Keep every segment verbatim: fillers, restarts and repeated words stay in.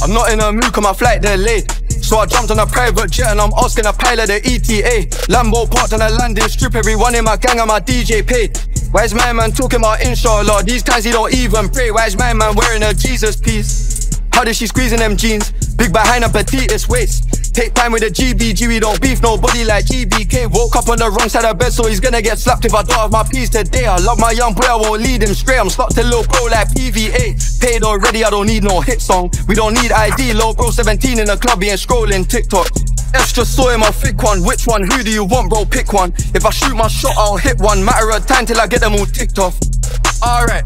I'm not in a mood cause my flight delayed, so I jumped on a private jet and I'm asking a pilot the E T A. Lambo parked on a landing strip, everyone in my gang and my D J paid. Why is my man talking about inshallah? These times he don't even pray. Why is my man wearing a Jesus piece? How did she squeeze in them jeans? Big behind and petite waist. Take time with the G B G, we don't beef nobody like G B K. Woke up on the wrong side of bed, so he's gonna get slapped if I don't have my piece today. I love my young boy, I won't lead him straight. I'm stuck to Lil Bro like P V A. Paid already, I don't need no hit song. We don't need I D, Lil Bro seventeen in the club, he ain't scrolling TikTok. F just saw him a thick one, which one? Who do you want, bro? Pick one. If I shoot my shot, I'll hit one. Matter of time till I get them all ticked off. Alright,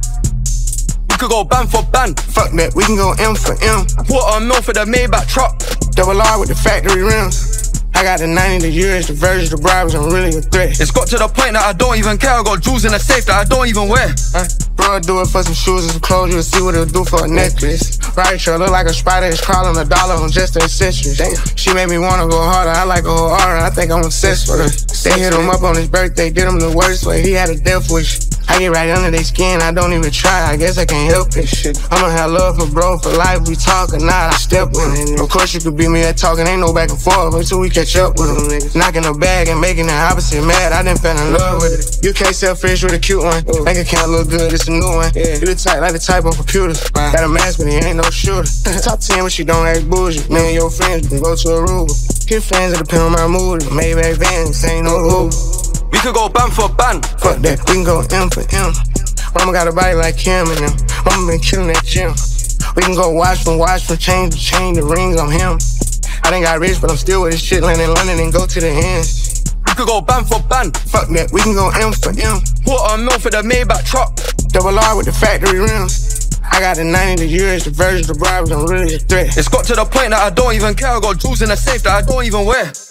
we could go band for band. Fuck that, we can go M for M. Quarter mil for the Maybach truck. Double R with the factory rims. I got the ninety, the years, the versions, the bribes, I'm really a threat. It's got to the point that I don't even care. I got jewels in the safe that I don't even wear. Huh? Bro, I do it for some shoes and some clothes, you'll see what it'll do for a necklace. Right, sure, look like a spider that's crawling a dollar on just the accessories. Damn. She made me wanna go harder, I like a whole aura, I think I'm obsessed with her. They hit him up on his birthday, did him the worst way, he had a death wish. I get right under their skin, I don't even try, I guess I can't help it. Shit. I'ma have love for bro for life, we talk or not, I step with it. Of course you could beat me at talking, ain't no back and forth until we catch up with them niggas. Knocking the bag and making the opposite mad, I done fell in love with it. You can't sell fish with a cute one, bank account look good, it's a new one. You the type like the type on computers, got a mask but he ain't no shooter. Top ten but she don't act bougie, me and your friends can go to Aruba. Get fans that depend on my mood, Maybach Vans, ain't no who. We could go band for band. Fuck that, we can go M for M. Mama got a body like Kim and them. Mama been killing that gym. We can go watch from watch from chain to chain, the rings on him. I done got rich, but I'm still with this shit, land in London and go to the ends. We could go band for band. Fuck that, we can go M for M. Quarter mil for the Maybach truck. Double R with the factory rims. I got the ninety, the years, the versions, the bribes, I'm really a threat. It's got to the point that I don't even care. I got jewels in the safe that I don't even wear.